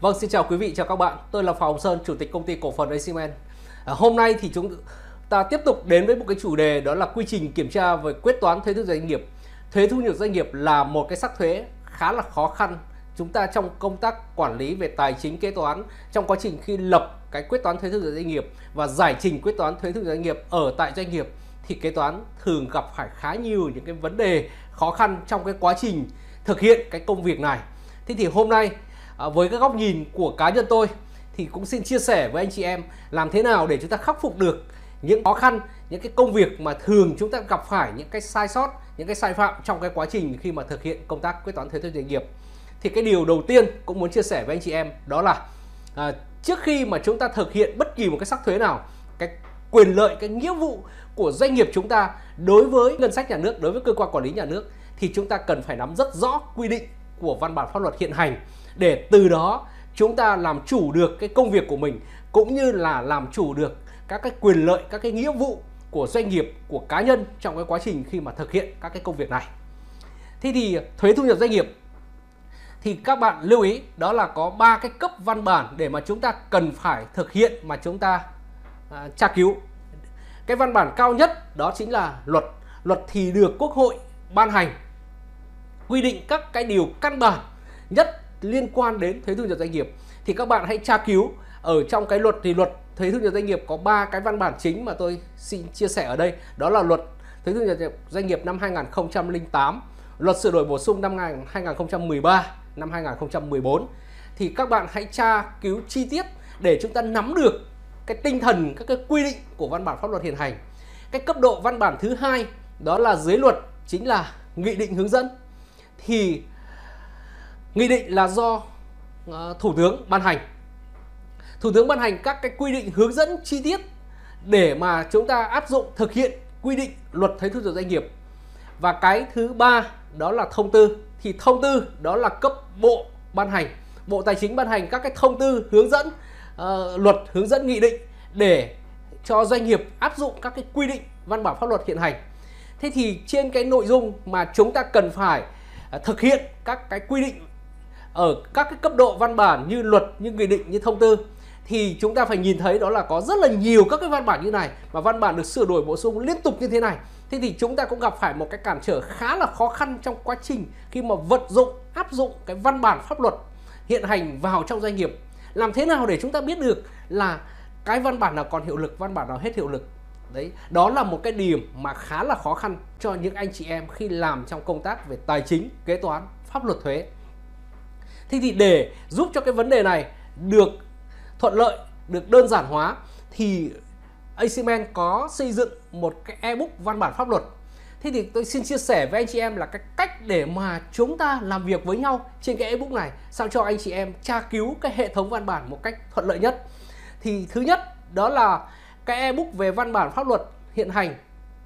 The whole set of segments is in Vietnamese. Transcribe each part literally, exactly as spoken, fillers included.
Vâng, xin chào quý vị, chào các bạn. Tôi là Phạm Hồng Sơn, Chủ tịch Công ty Cổ phần Aciment. À, hôm nay thì chúng ta tiếp tục đến với một cái chủ đề, đó là quy trình kiểm tra về quyết toán thuế thu nhập doanh nghiệp. Thuế thu nhập doanh nghiệp là một cái sắc thuế khá là khó khăn. Chúng ta trong công tác quản lý về tài chính kế toán, trong quá trình khi lập cái quyết toán thuế thu nhập doanh nghiệp và giải trình quyết toán thuế thu nhập doanh nghiệp ở tại doanh nghiệp, thì kế toán thường gặp phải khá nhiều những cái vấn đề khó khăn trong cái quá trình thực hiện cái công việc này. Thế thì hôm nay với cái góc nhìn của cá nhân tôi thì cũng xin chia sẻ với anh chị em làm thế nào để chúng ta khắc phục được những khó khăn, những cái công việc mà thường chúng ta gặp phải những cái sai sót, những cái sai phạm trong cái quá trình khi mà thực hiện công tác quyết toán thuế thu nhập doanh nghiệp. Thì cái điều đầu tiên cũng muốn chia sẻ với anh chị em đó là à, trước khi mà chúng ta thực hiện bất kỳ một cái sắc thuế nào, cái quyền lợi, cái nghĩa vụ của doanh nghiệp chúng ta đối với ngân sách nhà nước, đối với cơ quan quản lý nhà nước, thì chúng ta cần phải nắm rất rõ quy định của văn bản pháp luật hiện hành, để từ đó chúng ta làm chủ được cái công việc của mình, cũng như là làm chủ được các cái quyền lợi, các cái nghĩa vụ của doanh nghiệp, của cá nhân trong cái quá trình khi mà thực hiện các cái công việc này. Thế thì thuế thu nhập doanh nghiệp thì các bạn lưu ý đó là có ba cái cấp văn bản để mà chúng ta cần phải thực hiện mà chúng ta à, tra cứu. Cái văn bản cao nhất đó chính là luật. Luật thì được Quốc hội ban hành, quy định các cái điều căn bản nhất liên quan đến thuế thu nhập doanh nghiệp. Thì các bạn hãy tra cứu ở trong cái luật, thì luật thuế thu nhập doanh nghiệp có ba cái văn bản chính mà tôi xin chia sẻ ở đây. Đó là luật thuế thu nhập doanh nghiệp năm hai nghìn không trăm lẻ tám, luật sửa đổi bổ sung năm hai nghìn không trăm mười ba, năm hai nghìn không trăm mười bốn. Thì các bạn hãy tra cứu chi tiết để chúng ta nắm được cái tinh thần, các cái quy định của văn bản pháp luật hiện hành. Cái cấp độ văn bản thứ hai đó là dưới luật, chính là nghị định hướng dẫn. Thì nghị định là do uh, Thủ tướng ban hành. Thủ tướng ban hành các cái quy định hướng dẫn chi tiết để mà chúng ta áp dụng thực hiện quy định luật thuế thu nhập doanh nghiệp. Và cái thứ ba đó là thông tư. Thì thông tư đó là cấp bộ ban hành. Bộ Tài chính ban hành các cái thông tư hướng dẫn uh, luật, hướng dẫn nghị định để cho doanh nghiệp áp dụng các cái quy định văn bản pháp luật hiện hành. Thế thì trên cái nội dung mà chúng ta cần phải uh, thực hiện các cái quy định ở các cái cấp độ văn bản như luật, như nghị định, như thông tư, thì chúng ta phải nhìn thấy đó là có rất là nhiều các cái văn bản như này, và văn bản được sửa đổi bổ sung liên tục như thế này. Thế thì chúng ta cũng gặp phải một cái cản trở khá là khó khăn trong quá trình khi mà vận dụng, áp dụng cái văn bản pháp luật hiện hành vào trong doanh nghiệp. Làm thế nào để chúng ta biết được là cái văn bản nào còn hiệu lực, văn bản nào hết hiệu lực. Đấy, đó là một cái điểm mà khá là khó khăn cho những anh chị em khi làm trong công tác về tài chính, kế toán, pháp luật thuế. Thế thì để giúp cho cái vấn đề này được thuận lợi, được đơn giản hóa, thì Aciment có xây dựng một cái ebook văn bản pháp luật. Thế thì tôi xin chia sẻ với anh chị em là cái cách để mà chúng ta làm việc với nhau trên cái ebook này, sao cho anh chị em tra cứu cái hệ thống văn bản một cách thuận lợi nhất. Thì thứ nhất đó là cái ebook về văn bản pháp luật hiện hành.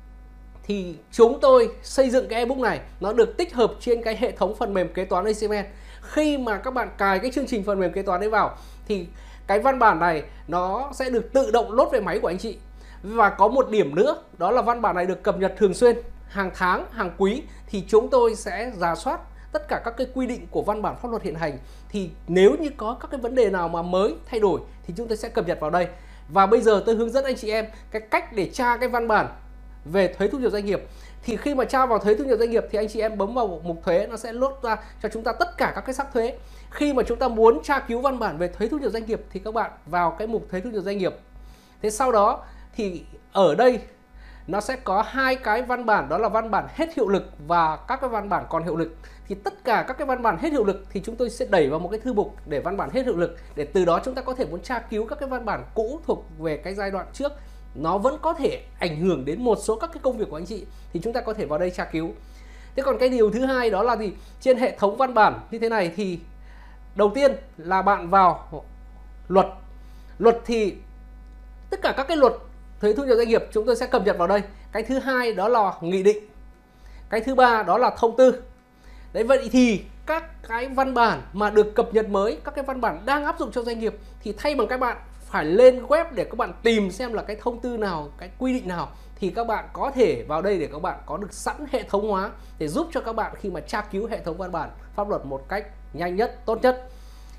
Thì chúng tôi xây dựng cái ebook này, nó được tích hợp trên cái hệ thống phần mềm kế toán Aciment. Khi mà các bạn cài cái chương trình phần mềm kế toán đấy vào thì cái văn bản này nó sẽ được tự động load về máy của anh chị. Và có một điểm nữa, đó là văn bản này được cập nhật thường xuyên, hàng tháng, hàng quý. Thì chúng tôi sẽ rà soát tất cả các cái quy định của văn bản pháp luật hiện hành. Thì nếu như có các cái vấn đề nào mà mới thay đổi thì chúng tôi sẽ cập nhật vào đây. Và bây giờ tôi hướng dẫn anh chị em cái cách để tra cái văn bản về thuế thu nhập doanh nghiệp. Thì khi mà tra vào thuế thu nhập doanh nghiệp thì anh chị em bấm vào mục thuế, nó sẽ load ra cho chúng ta tất cả các cái sắc thuế. Khi mà chúng ta muốn tra cứu văn bản về thuế thu nhập doanh nghiệp thì các bạn vào cái mục thuế thu nhập doanh nghiệp. Thế sau đó thì ở đây nó sẽ có hai cái văn bản, đó là văn bản hết hiệu lực và các cái văn bản còn hiệu lực. Thì tất cả các cái văn bản hết hiệu lực thì chúng tôi sẽ đẩy vào một cái thư mục để văn bản hết hiệu lực, để từ đó chúng ta có thể muốn tra cứu các cái văn bản cũ thuộc về cái giai đoạn trước, nó vẫn có thể ảnh hưởng đến một số các cái công việc của anh chị, thì chúng ta có thể vào đây tra cứu. Thế còn cái điều thứ hai đó là gì? Trên hệ thống văn bản như thế này thì đầu tiên là bạn vào luật. Luật thì tất cả các cái luật thuế thu nhập doanh nghiệp chúng tôi sẽ cập nhật vào đây. Cái thứ hai đó là nghị định. Cái thứ ba đó là thông tư. Đấy, vậy thì các cái văn bản mà được cập nhật mới, các cái văn bản đang áp dụng cho doanh nghiệp, thì thay bằng các bạn phải lên web để các bạn tìm xem là cái thông tư nào, cái quy định nào, thì các bạn có thể vào đây để các bạn có được sẵn hệ thống hóa để giúp cho các bạn khi mà tra cứu hệ thống văn bản pháp luật một cách nhanh nhất, tốt nhất.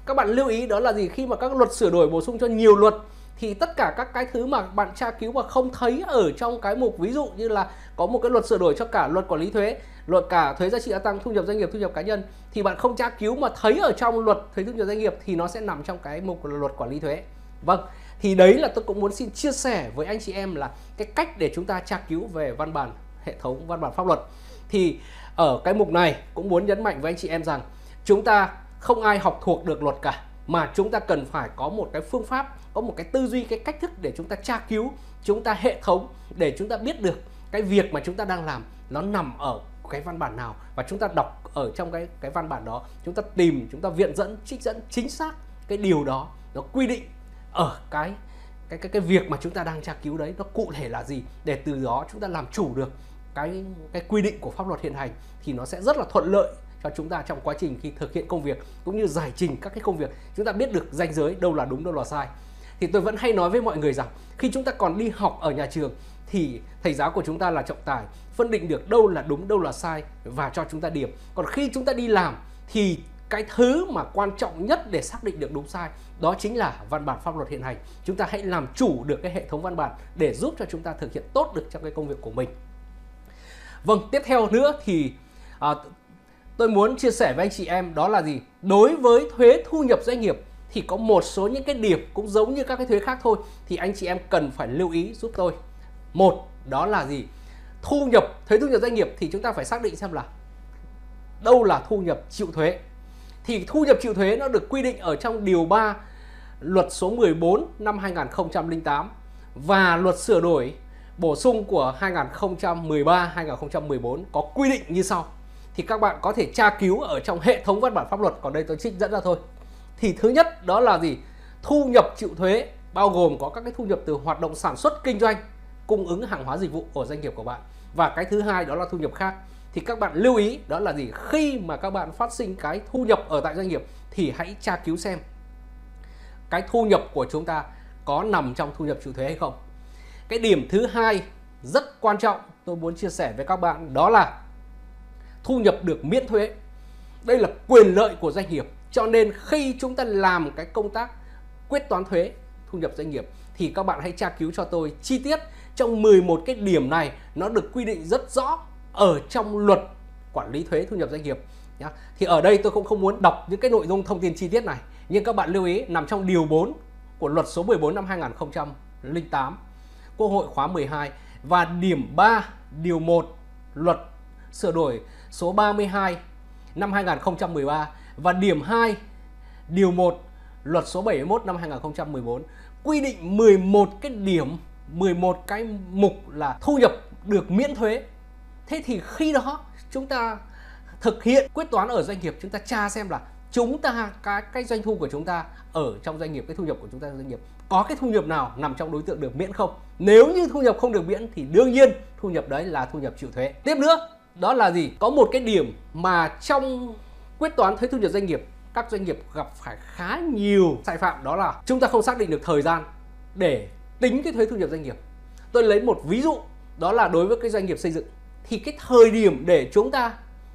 các bạn lưu ý đó là gì? Khi mà các luật sửa đổi bổ sung cho nhiều luật thì tất cả các cái thứ mà bạn tra cứu mà không thấy ở trong cái mục, ví dụ như là có một cái luật sửa đổi cho cả luật quản lý thuế, luật cả thuế giá trị gia tăng, thu nhập doanh nghiệp, thu nhập cá nhân, thì bạn không tra cứu mà thấy ở trong luật thuế thu nhập doanh nghiệp thì nó sẽ nằm trong cái mục luật quản lý thuế. Vâng, thì đấy là tôi cũng muốn xin chia sẻ với anh chị em là cái cách để chúng ta tra cứu về văn bản hệ thống văn bản pháp luật. Thì ở cái mục này cũng muốn nhấn mạnh với anh chị em rằng chúng ta không ai học thuộc được luật cả, mà chúng ta cần phải có một cái phương pháp, có một cái tư duy, cái cách thức để chúng ta tra cứu, chúng ta hệ thống để chúng ta biết được cái việc mà chúng ta đang làm nó nằm ở cái văn bản nào, và chúng ta đọc ở trong cái cái văn bản đó, chúng ta tìm, chúng ta viện dẫn, trích dẫn chính xác cái điều đó nó quy định ở cái cái cái cái việc mà chúng ta đang tra cứu đấy nó cụ thể là gì, để từ đó chúng ta làm chủ được cái cái quy định của pháp luật hiện hành, thì nó sẽ rất là thuận lợi cho chúng ta trong quá trình khi thực hiện công việc cũng như giải trình các cái công việc. Chúng ta biết được ranh giới đâu là đúng, đâu là sai. Thì tôi vẫn hay nói với mọi người rằng khi chúng ta còn đi học ở nhà trường thì thầy giáo của chúng ta là trọng tài, phân định được đâu là đúng, đâu là sai và cho chúng ta điểm. Còn khi chúng ta đi làm thì cái thứ mà quan trọng nhất để xác định được đúng sai đó chính là văn bản pháp luật hiện hành. Chúng ta hãy làm chủ được cái hệ thống văn bản để giúp cho chúng ta thực hiện tốt được trong cái công việc của mình. Vâng, tiếp theo nữa thì à, tôi muốn chia sẻ với anh chị em đó là gì? Đối với thuế thu nhập doanh nghiệp thì có một số những cái điểm cũng giống như các cái thuế khác thôi, thì anh chị em cần phải lưu ý giúp tôi. Một, đó là gì? Thu nhập, thuế thu nhập doanh nghiệp thì chúng ta phải xác định xem là đâu là thu nhập chịu thuế. Thì thu nhập chịu thuế nó được quy định ở trong điều ba luật số mười bốn năm hai nghìn không trăm lẻ tám và luật sửa đổi bổ sung của hai nghìn không trăm mười ba hai nghìn không trăm mười bốn có quy định như sau. Thì các bạn có thể tra cứu ở trong hệ thống văn bản pháp luật, còn đây tôi trích dẫn ra thôi. Thì thứ nhất đó là gì? Thu nhập chịu thuế bao gồm có các cái thu nhập từ hoạt động sản xuất kinh doanh, cung ứng hàng hóa dịch vụ của doanh nghiệp của bạn. Và cái thứ hai đó là thu nhập khác. Thì các bạn lưu ý đó là gì? Khi mà các bạn phát sinh cái thu nhập ở tại doanh nghiệp thì hãy tra cứu xem cái thu nhập của chúng ta có nằm trong thu nhập chịu thuế hay không. Cái điểm thứ hai rất quan trọng tôi muốn chia sẻ với các bạn đó là thu nhập được miễn thuế. Đây là quyền lợi của doanh nghiệp, cho nên khi chúng ta làm cái công tác quyết toán thuế thu nhập doanh nghiệp thì các bạn hãy tra cứu cho tôi chi tiết trong mười một cái điểm này, nó được quy định rất rõ ở trong luật quản lý thuế thu nhập doanh nghiệp nhá. Thì ở đây tôi cũng không muốn đọc những cái nội dung thông tin chi tiết này, nhưng các bạn lưu ý nằm trong điều bốn của luật số mười bốn năm hai nghìn không trăm lẻ tám Quốc hội khóa mười hai và điểm ba điều một luật sửa đổi số ba mươi hai năm hai nghìn không trăm mười ba và điểm hai điều một luật số bảy mươi mốt năm hai nghìn không trăm mười bốn quy định mười một cái điểm, mười một cái mục là thu nhập được miễn thuế. Thế thì khi đó chúng ta thực hiện quyết toán ở doanh nghiệp, chúng ta tra xem là chúng ta cái cái doanh thu của chúng ta ở trong doanh nghiệp, cái thu nhập của chúng ta trong doanh nghiệp có cái thu nhập nào nằm trong đối tượng được miễn không. Nếu như thu nhập không được miễn thì đương nhiên thu nhập đấy là thu nhập chịu thuế. Tiếp nữa đó là gì? Có một cái điểm mà trong quyết toán thuế thu nhập doanh nghiệp các doanh nghiệp gặp phải khá nhiều sai phạm, đó là chúng ta không xác định được thời gian để tính cái thuế thu nhập doanh nghiệp. Tôi lấy một ví dụ đó là đối với cái doanh nghiệp xây dựng thì cái thời điểm để chúng ta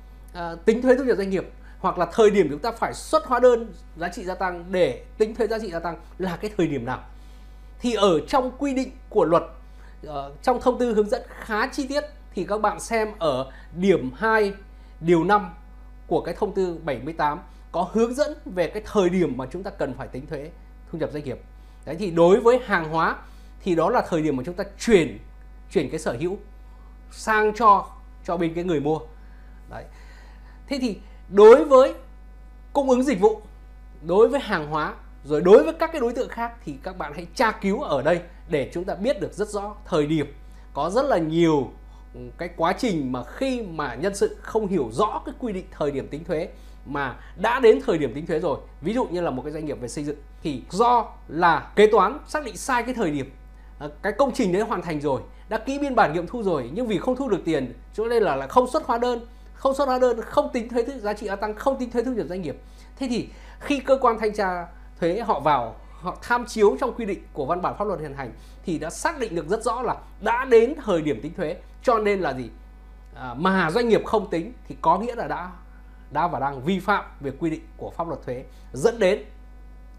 à, tính thuế thu nhập doanh nghiệp hoặc là thời điểm chúng ta phải xuất hóa đơn giá trị gia tăng để tính thuế giá trị gia tăng là cái thời điểm nào. Thì ở trong quy định của luật, uh, trong thông tư hướng dẫn khá chi tiết thì các bạn xem ở điểm hai điều năm của cái thông tư bảy mươi tám có hướng dẫn về cái thời điểm mà chúng ta cần phải tính thuế thu nhập doanh nghiệp. Đấy, thì đối với hàng hóa thì đó là thời điểm mà chúng ta chuyển chuyển cái sở hữu sang cho cho bên cái người mua. Đấy. Thế thì đối với cung ứng dịch vụ, đối với hàng hóa, rồi đối với các cái đối tượng khác thì các bạn hãy tra cứu ở đây để chúng ta biết được rất rõ thời điểm. Có rất là nhiều cái quá trình mà khi mà nhân sự không hiểu rõ cái quy định thời điểm tính thuế mà đã đến thời điểm tính thuế rồi. Ví dụ như là một cái doanh nghiệp về xây dựng thì do là kế toán xác định sai cái thời điểm, cái công trình đấy hoàn thành rồi, đã ký biên bản nghiệm thu rồi, nhưng vì không thu được tiền cho nên là, là không xuất hóa đơn, không xuất hóa đơn, không tính thuế giá trị gia tăng, không tính thuế thu nhập doanh nghiệp. Thế thì khi cơ quan thanh tra thuế họ vào, họ tham chiếu trong quy định của văn bản pháp luật hiện hành thì đã xác định được rất rõ là đã đến thời điểm tính thuế, cho nên là gì à, mà doanh nghiệp không tính thì có nghĩa là đã đã và đang vi phạm về quy định của pháp luật thuế, dẫn đến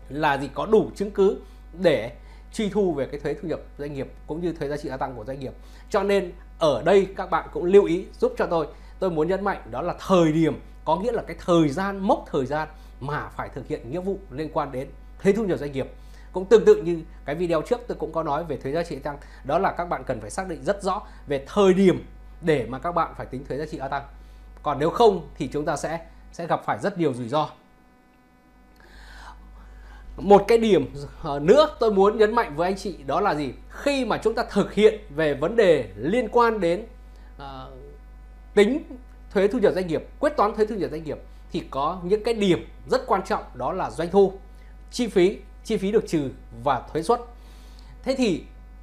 là gì, có đủ chứng cứ để truy thu về cái thuế thu nhập doanh nghiệp cũng như thuế giá trị gia tăng của doanh nghiệp. Cho nên ở đây các bạn cũng lưu ý giúp cho tôi. Tôi muốn nhấn mạnh đó là thời điểm, có nghĩa là cái thời gian, mốc thời gian mà phải thực hiện nghĩa vụ liên quan đến thuế thu nhập doanh nghiệp. Cũng tương tự như cái video trước tôi cũng có nói về thuế giá trị gia tăng, đó là các bạn cần phải xác định rất rõ về thời điểm để mà các bạn phải tính thuế giá trị gia tăng. Còn nếu không thì chúng ta sẽ sẽ gặp phải rất nhiều rủi ro. Một cái điểm nữa tôi muốn nhấn mạnh với anh chị đó là gì? Khi mà chúng ta thực hiện về vấn đề liên quan đến uh, tính thuế thu nhập doanh nghiệp, quyết toán thuế thu nhập doanh nghiệp thì có những cái điểm rất quan trọng, đó là doanh thu, chi phí, chi phí được trừ và thuế suất. Thế thì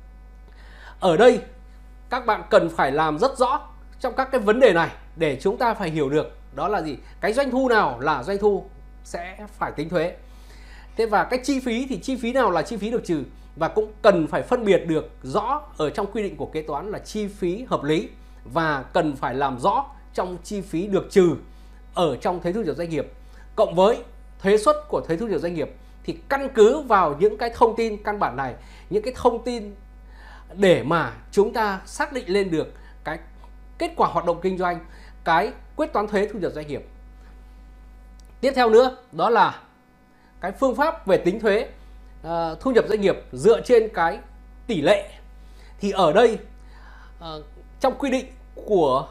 ở đây các bạn cần phải làm rất rõ trong các cái vấn đề này để chúng ta phải hiểu được đó là gì? Cái doanh thu nào là doanh thu sẽ phải tính thuế. Thế và cái chi phí thì chi phí nào là chi phí được trừ, và cũng cần phải phân biệt được rõ ở trong quy định của kế toán là chi phí hợp lý, và cần phải làm rõ trong chi phí được trừ ở trong thuế thu nhập doanh nghiệp cộng với thuế suất của thuế thu nhập doanh nghiệp. Thì căn cứ vào những cái thông tin căn bản này, những cái thông tin để mà chúng ta xác định lên được cái kết quả hoạt động kinh doanh, cái quyết toán thuế thu nhập doanh nghiệp. Tiếp theo nữa đó là cái phương pháp về tính thuế uh, thu nhập doanh nghiệp dựa trên cái tỷ lệ. Thì ở đây uh, trong quy định của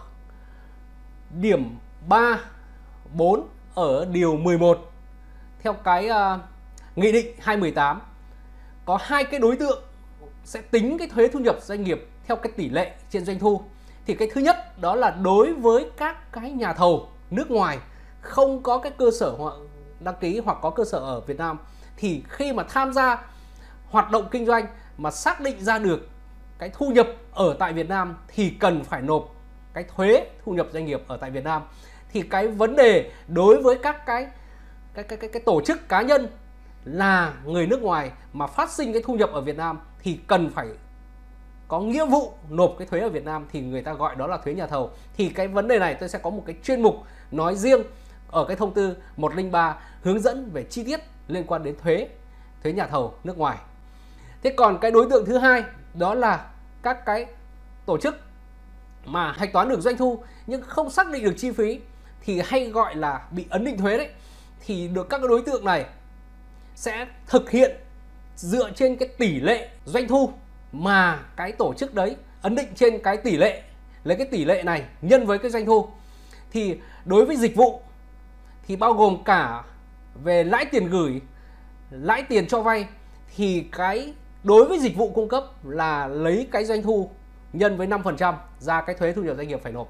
điểm ba bốn ở điều mười một theo cái uh, Nghị định hai mươi tám có hai cái đối tượng sẽ tính cái thuế thu nhập doanh nghiệp theo cái tỷ lệ trên doanh thu. Thì cái thứ nhất đó là đối với các cái nhà thầu nước ngoài không có cái cơ sở đăng ký hoặc có cơ sở ở Việt Nam, thì khi mà tham gia hoạt động kinh doanh mà xác định ra được cái thu nhập ở tại Việt Nam thì cần phải nộp cái thuế thu nhập doanh nghiệp ở tại Việt Nam. Thì cái vấn đề đối với các cái cái cái cái, cái tổ chức cá nhân là người nước ngoài mà phát sinh cái thu nhập ở Việt Nam thì cần phải có nghĩa vụ nộp cái thuế ở Việt Nam, thì người ta gọi đó là thuế nhà thầu. Thì cái vấn đề này tôi sẽ có một cái chuyên mục nói riêng ở cái thông tư một không ba hướng dẫn về chi tiết liên quan đến thuế thuế nhà thầu nước ngoài. Thế còn cái đối tượng thứ hai đó là các cái tổ chức mà hạch toán được doanh thu nhưng không xác định được chi phí, thì hay gọi là bị ấn định thuế đấy. Thì được các cái đối tượng này sẽ thực hiện dựa trên cái tỷ lệ doanh thu mà cái tổ chức đấy ấn định trên cái tỷ lệ, lấy cái tỷ lệ này nhân với cái doanh thu. Thì đối với dịch vụ thì bao gồm cả về lãi tiền gửi, lãi tiền cho vay, thì cái đối với dịch vụ cung cấp là lấy cái doanh thu nhân với năm phần trăm ra cái thuế thu nhập doanh nghiệp phải nộp.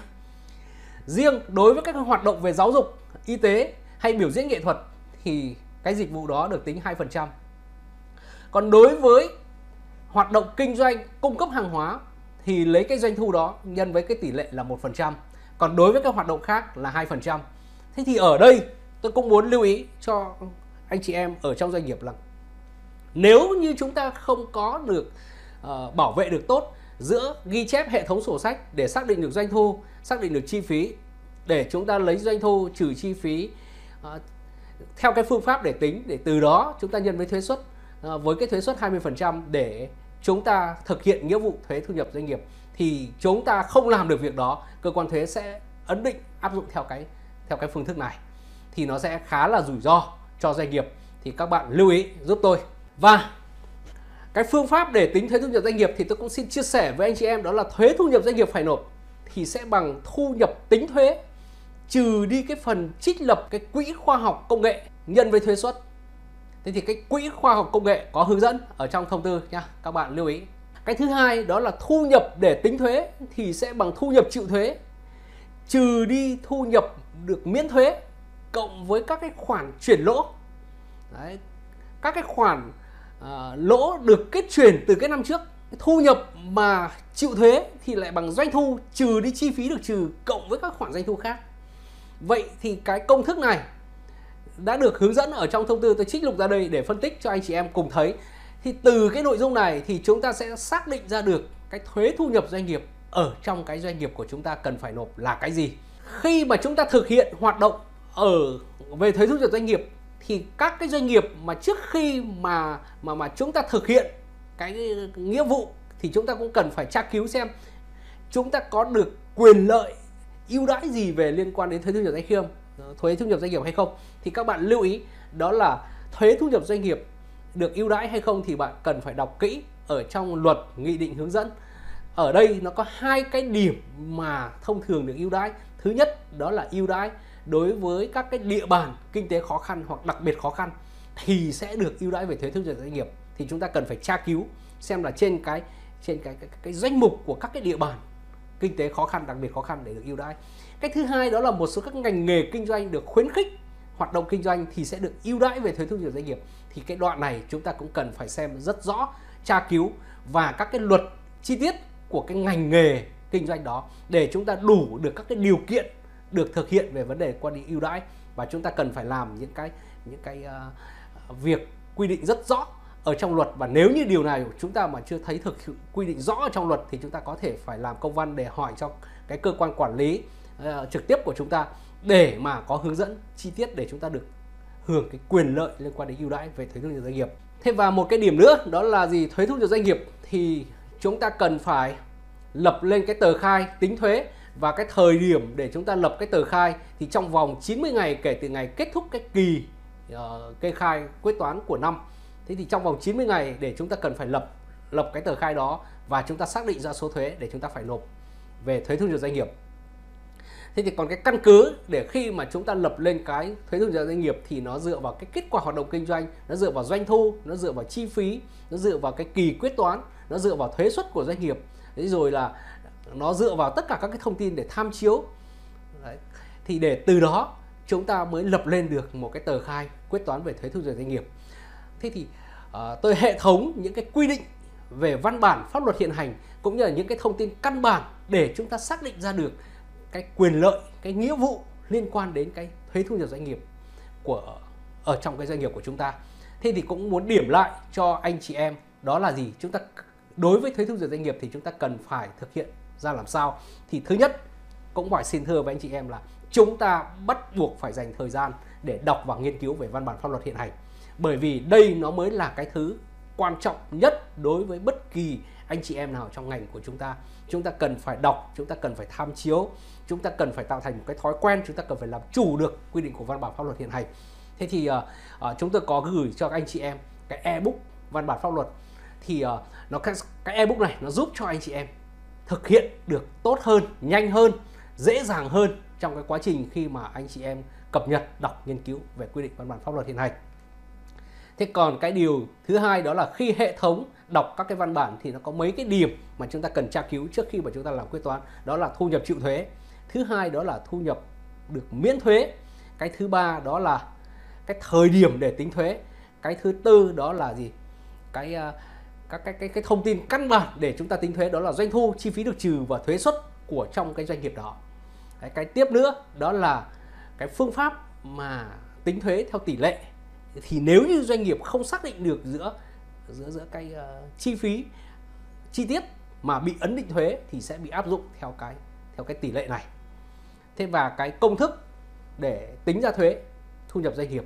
Riêng đối với các hoạt động về giáo dục, y tế hay biểu diễn nghệ thuật thì cái dịch vụ đó được tính hai phần trăm. Còn đối với hoạt động kinh doanh cung cấp hàng hóa thì lấy cái doanh thu đó nhân với cái tỷ lệ là một phần trăm. Còn đối với các hoạt động khác là hai phần trăm. Thế thì ở đây tôi cũng muốn lưu ý cho anh chị em ở trong doanh nghiệp là nếu như chúng ta không có được uh, bảo vệ được tốt giữa ghi chép hệ thống sổ sách để xác định được doanh thu, xác định được chi phí, để chúng ta lấy doanh thu trừ chi phí uh, theo cái phương pháp để tính, để từ đó chúng ta nhân với thuế suất uh, với cái thuế suất hai mươi phần trăm để chúng ta thực hiện nghĩa vụ thuế thu nhập doanh nghiệp, thì chúng ta không làm được việc đó, cơ quan thuế sẽ ấn định áp dụng theo cái theo cái phương thức này, thì nó sẽ khá là rủi ro cho doanh nghiệp. Thì các bạn lưu ý giúp tôi. Và cái phương pháp để tính thuế thu nhập doanh nghiệp thì tôi cũng xin chia sẻ với anh chị em, đó là thuế thu nhập doanh nghiệp phải nộp thì sẽ bằng thu nhập tính thuế trừ đi cái phần trích lập cái quỹ khoa học công nghệ nhân với thuế suất. Thế thì cái quỹ khoa học công nghệ có hướng dẫn ở trong thông tư nha, các bạn lưu ý. Cái thứ hai đó là thu nhập để tính thuế thì sẽ bằng thu nhập chịu thuế trừ đi thu nhập được miễn thuế cộng với các cái khoản chuyển lỗ. Đấy, các cái khoản uh, lỗ được kết chuyển từ cái năm trước. Thu nhập mà chịu thuế thì lại bằng doanh thu trừ đi chi phí được trừ cộng với các khoản doanh thu khác. Vậy thì cái công thức này đã được hướng dẫn ở trong thông tư, tôi trích lục ra đây để phân tích cho anh chị em cùng thấy. Thì từ cái nội dung này thì chúng ta sẽ xác định ra được cái thuế thu nhập doanh nghiệp ở trong cái doanh nghiệp của chúng ta cần phải nộp là cái gì. Khi mà chúng ta thực hiện hoạt động ở về thuế thu nhập doanh nghiệp thì các cái doanh nghiệp mà trước khi mà mà mà chúng ta thực hiện cái nghĩa vụ thì chúng ta cũng cần phải tra cứu xem chúng ta có được quyền lợi ưu đãi gì về liên quan đến thuế thu nhập doanh nghiệp, thuế thu nhập doanh nghiệp hay không. Thì các bạn lưu ý đó là thuế thu nhập doanh nghiệp được ưu đãi hay không thì bạn cần phải đọc kỹ ở trong luật, nghị định, hướng dẫn. Ở đây nó có hai cái điểm mà thông thường được ưu đãi. Thứ nhất đó là ưu đãi đối với các cái địa bàn kinh tế khó khăn hoặc đặc biệt khó khăn thì sẽ được ưu đãi về thuế thu nhập doanh nghiệp. Thì chúng ta cần phải tra cứu xem là trên cái trên cái cái, cái danh mục của các cái địa bàn kinh tế khó khăn, đặc biệt khó khăn để được ưu đãi. Cái thứ hai đó là một số các ngành nghề kinh doanh được khuyến khích hoạt động kinh doanh thì sẽ được ưu đãi về thuế thu nhập doanh nghiệp. Thì cái đoạn này chúng ta cũng cần phải xem rất rõ, tra cứu và các cái luật chi tiết của cái ngành nghề kinh doanh đó để chúng ta đủ được các cái điều kiện được thực hiện về vấn đề quan đến ưu đãi. Và chúng ta cần phải làm những cái những cái uh, việc quy định rất rõ ở trong luật. Và nếu như điều này chúng ta mà chưa thấy thực quy định rõ ở trong luật thì chúng ta có thể phải làm công văn để hỏi cho cái cơ quan quản lý uh, trực tiếp của chúng ta để mà có hướng dẫn chi tiết để chúng ta được hưởng cái quyền lợi liên quan đến ưu đãi về thuế thu nhập doanh nghiệp. Thế và một cái điểm nữa đó là gì? Thuế thu nhập doanh nghiệp thì chúng ta cần phải lập lên cái tờ khai tính thuế, và cái thời điểm để chúng ta lập cái tờ khai thì trong vòng chín mươi ngày kể từ ngày kết thúc cái kỳ uh, kê khai quyết toán của năm. Thế thì trong vòng chín mươi ngày để chúng ta cần phải lập lập cái tờ khai đó và chúng ta xác định ra số thuế để chúng ta phải nộp về thuế thu nhập doanh nghiệp. Thế thì còn cái căn cứ để khi mà chúng ta lập lên cái thuế thu nhập doanh nghiệp thì nó dựa vào cái kết quả hoạt động kinh doanh, nó dựa vào doanh thu, nó dựa vào chi phí, nó dựa vào cái kỳ quyết toán, nó dựa vào thuế suất của doanh nghiệp. Thế rồi là nó dựa vào tất cả các cái thông tin để tham chiếu. Đấy. Thì để từ đó chúng ta mới lập lên được một cái tờ khai quyết toán về thuế thu nhập doanh nghiệp. Thế thì uh, tôi hệ thống những cái quy định về văn bản pháp luật hiện hành cũng như là những cái thông tin căn bản để chúng ta xác định ra được cái quyền lợi, cái nghĩa vụ liên quan đến cái thuế thu nhập doanh nghiệp của ở trong cái doanh nghiệp của chúng ta. Thế thì cũng muốn điểm lại cho anh chị em đó là gì? Chúng ta đối với thuế thu nhập doanh nghiệp thì chúng ta cần phải thực hiện ra làm sao? Thì thứ nhất cũng phải xin thưa với anh chị em là chúng ta bắt buộc phải dành thời gian để đọc và nghiên cứu về văn bản pháp luật hiện hành. Bởi vì đây nó mới là cái thứ quan trọng nhất đối với bất kỳ anh chị em nào trong ngành của chúng ta. Chúng ta cần phải đọc, chúng ta cần phải tham chiếu, chúng ta cần phải tạo thành một cái thói quen, chúng ta cần phải làm chủ được quy định của văn bản pháp luật hiện hành. Thế thì uh, uh, chúng tôi có gửi cho các anh chị em cái e-book văn bản pháp luật. Thì uh, nó cái, cái e-book này nó giúp cho anh chị em thực hiện được tốt hơn, nhanh hơn, dễ dàng hơn trong cái quá trình khi mà anh chị em cập nhật, đọc, nghiên cứu về quy định văn bản pháp luật hiện hành. Thế còn cái điều thứ hai đó là khi hệ thống đọc các cái văn bản thì nó có mấy cái điểm mà chúng ta cần tra cứu trước khi mà chúng ta làm quyết toán. Đó là thu nhập chịu thuế. Thứ hai đó là thu nhập được miễn thuế. Cái thứ ba đó là cái thời điểm để tính thuế. Cái thứ tư đó là gì? Cái các cái, cái cái thông tin căn bản để chúng ta tính thuế, đó là doanh thu, chi phí được trừ và thuế suất của trong cái doanh nghiệp đó. Cái, cái tiếp nữa đó là cái phương pháp mà tính thuế theo tỷ lệ. Thì nếu như doanh nghiệp không xác định được giữa giữa giữa cái uh, chi phí chi tiết mà bị ấn định thuế thì sẽ bị áp dụng theo cái theo cái tỷ lệ này. Thế và cái công thức để tính ra thuế thu nhập doanh nghiệp.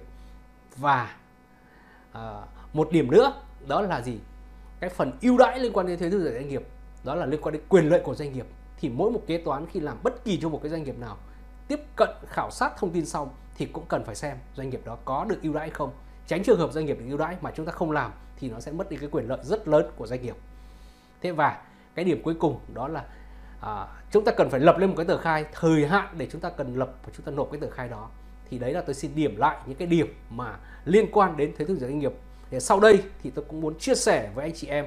Và uh, một điểm nữa đó là gì? Cái phần ưu đãi liên quan đến thuế thu nhập doanh nghiệp, đó là liên quan đến quyền lợi của doanh nghiệp. Thì mỗi một kế toán khi làm bất kỳ cho một cái doanh nghiệp nào tiếp cận khảo sát thông tin xong thì cũng cần phải xem doanh nghiệp đó có được ưu đãi không. Tránh trường hợp doanh nghiệp được ưu đãi mà chúng ta không làm thì nó sẽ mất đi cái quyền lợi rất lớn của doanh nghiệp. Thế và cái điểm cuối cùng đó là à, chúng ta cần phải lập lên một cái tờ khai thời hạn để chúng ta cần lập và chúng ta nộp cái tờ khai đó. Thì đấy là tôi xin điểm lại những cái điểm mà liên quan đến thuế thu nhập doanh nghiệp. Để sau đây thì tôi cũng muốn chia sẻ với anh chị em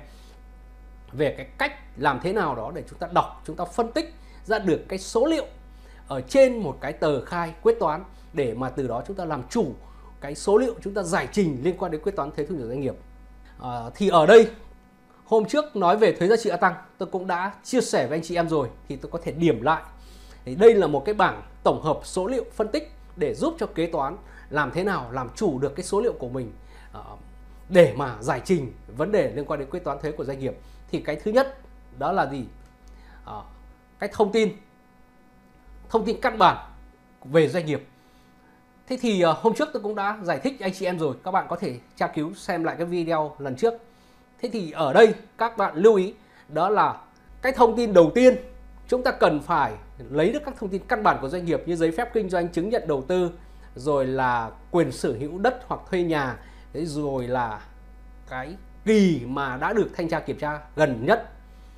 về cái cách làm thế nào đó để chúng ta đọc, chúng ta phân tích ra được cái số liệu ở trên một cái tờ khai quyết toán để mà từ đó chúng ta làm chủ cái số liệu chúng ta giải trình liên quan đến quyết toán thuế thu nhập doanh nghiệp. À, thì ở đây hôm trước nói về thuế giá trị gia tăng tôi cũng đã chia sẻ với anh chị em rồi, thì tôi có thể điểm lại. Thì đây là một cái bảng tổng hợp số liệu phân tích để giúp cho kế toán làm thế nào làm chủ được cái số liệu của mình à, để mà giải trình vấn đề liên quan đến quyết toán thuế của doanh nghiệp. Thì cái thứ nhất đó là gì? À, cái thông tin thông tin căn bản về doanh nghiệp. Thế thì uh, hôm trước tôi cũng đã giải thích anh chị em rồi, các bạn có thể tra cứu xem lại cái video lần trước. Thế thì ở đây các bạn lưu ý, đó là cái thông tin đầu tiên chúng ta cần phải lấy được các thông tin căn bản của doanh nghiệp như giấy phép kinh doanh, chứng nhận đầu tư, rồi là quyền sở hữu đất hoặc thuê nhà, rồi là cái kỳ mà đã được thanh tra kiểm tra gần nhất.